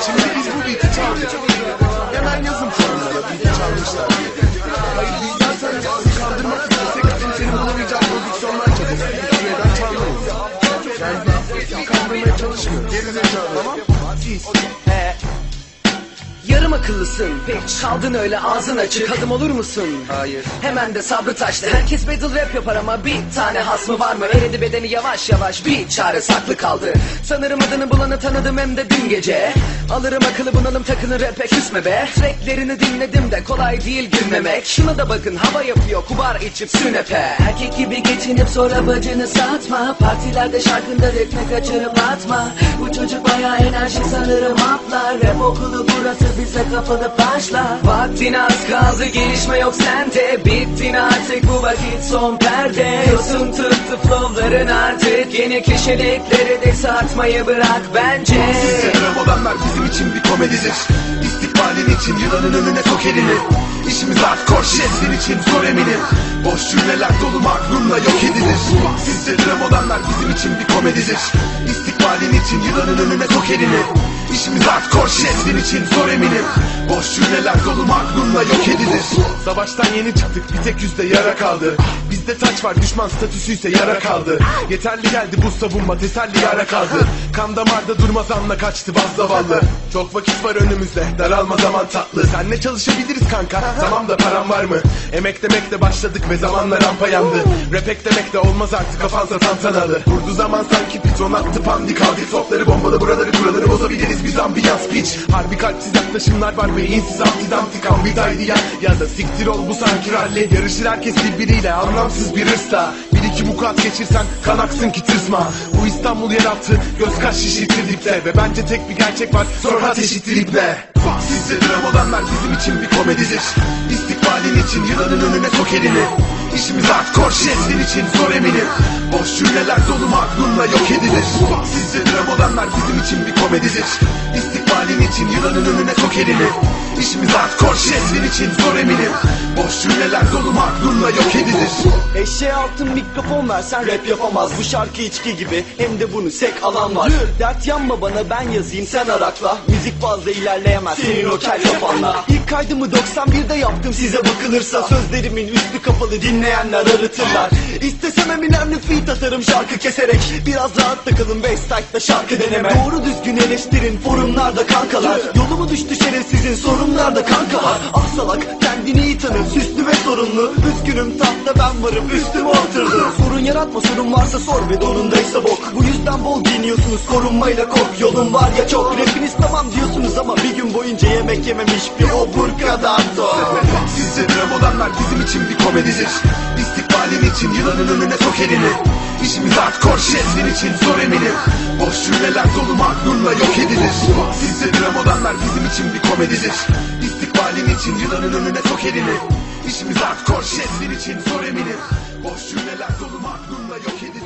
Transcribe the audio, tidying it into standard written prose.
Şimdi biz bu beat'i çaldık. Hemen yazın forumlara beat'i çalmışlar diye. Hayır biz zaten kandırmak istesek için senin bulamayacağın prodüksiyonlar çalıyoruz. Neden çalmayız? Yani biz kandırmaya çalışmıyoruz. Gerizekalı tamam? Biz. Yarım akıllısın, hiç kaldın öyle ağzın açık, adım olur musun? Hayır. Hemen de sabrı taştı, herkes battle rap yapar ama bir tane hasmı var mı? Eridi bedeni yavaş yavaş, bir çare saklı kaldı. Sanırım adını bulanı tanıdım hem de dün gece. Alırım akıllı bunalım takılır rap'e küsme be. Tracklerini dinledim de kolay değil gülmemek. Şuna da bakın hava yapıyor kubar içip sünepe. Erkek gibi geçinip sonra bacını satma. Partilerde şarkında ritme kaçırıp atma. Bu çocuk bayağı enerji sanırım atlar. Rap okulu burası bize kapalı başla. Vaktin az kaldı gelişme yok sende. Bittin artık bu vakit son perde. Yosun tuttu flowların artık. Yeni kişilikleri de satmayı bırak bence. Sizce dram olanlar bizim için bir komedidir. İstikbalin için yılanın önüne sok elini. İşimiz hardcore shit senin için zor eminim. Boş cümleler dolu magnumla yok edilir. Sizce dram olanlar bizim için bir komedidir. İstikbalin için yılanın önüne sok elini. İşimiz hardcore shit senin için zor eminim. Boş cümleler dolu magnumla yok edilir. Savaştan yeni çıktık bir tek yüzde yara kaldı. Bizde taç var düşman statüsüyse yara kaldı. Yeterli geldi bu savunma teselli yara kaldı. Kan damarda durmaz anla kaçtı baz zavallı. Çok vakit var önümüzde daralma zaman tatlı. Senle çalışabiliriz kanka tamam da param var mı? Emek demekle başladık ve zamanla rampa yandı. Rap eklemek de olmaz artık kafansa tantanalı. Vurdu zaman sanki piton attı pandik aldık. Topları bombalı buraları kuraları bozabiliriz biz ambiyans piç. Harbi kalpsiz yaklaşımlar var beyinsiz antidantik ambidaydı ya da siktir ol bu sanki rally. Yarışır herkes birbiriyle anlamsız bir hırsla. Bir iki vukuat geçirsen kan aksın ki tırsma. Bu İstanbul yeraltı göz kaş şişirtir dipte. Ve bence tek bir gerçek var sonra eşittir iple. Sizce dram olanlar bizim için bir komedidir. İstikbalin için yılanın önüne sok elini. İşimiz hardcore shit senin için zor eminim. Boş cümleler dolu magnumla yok edilir. Sizce dram olanlar bizim için bir komedidir. İstikbalin için yılanın önüne sok elini. İşimiz hardcore shit senin için zor eminim. Boş cümleler dolu magnumla yok edilir. Eşeğe altın mikrofon versen rap yapamaz. Bu şarkı içki gibi hem de bunu sek alan var. Dert yanma bana ben yazayım sen arakla. Müzik fazla ilerleyemez senin o kel kafanla. İlk kaydımı 91'de yaptım size bakılırsa. Sözlerimin üstü kapalı dinleyenler arıtırlar. İstesem Eminem'le feat atarım şarkı keserek. Biraz rahat takılın Westside'da şarkı deneme. Doğru düzgün eleştirin forumlarda kankalar. Yolumu düştü şerefsizin sorunlarda kankalar. Ah salak kendini iyi tanır süslü ve sorunlu. Üzgünüm tahta ben varım üstüme oturdu. Sorun yaratma sorun varsa sor ve donundaysa bok. Bu yüzden bol giyiniyorsunuz korunmayla kork. Yolun var ya çok rapiniz tamam diyorsunuz ama bir gün boyunca yemek yememiş bir obur kadar tok. Sizce dram olanlar bizim için bir komedidir. İstikbalin için yılanın önüne sok elini. İşimiz hardcore shit senin için zor eminim. Boş cümleler dolu magnumla yok edilir. Sizce dram olanlar bizim için bir komedidir. İstikbalin için yılanın önüne sok elini. İşimiz hardcore shit senin için zor eminim. Boş cümleler dolu magnumla yok edilir.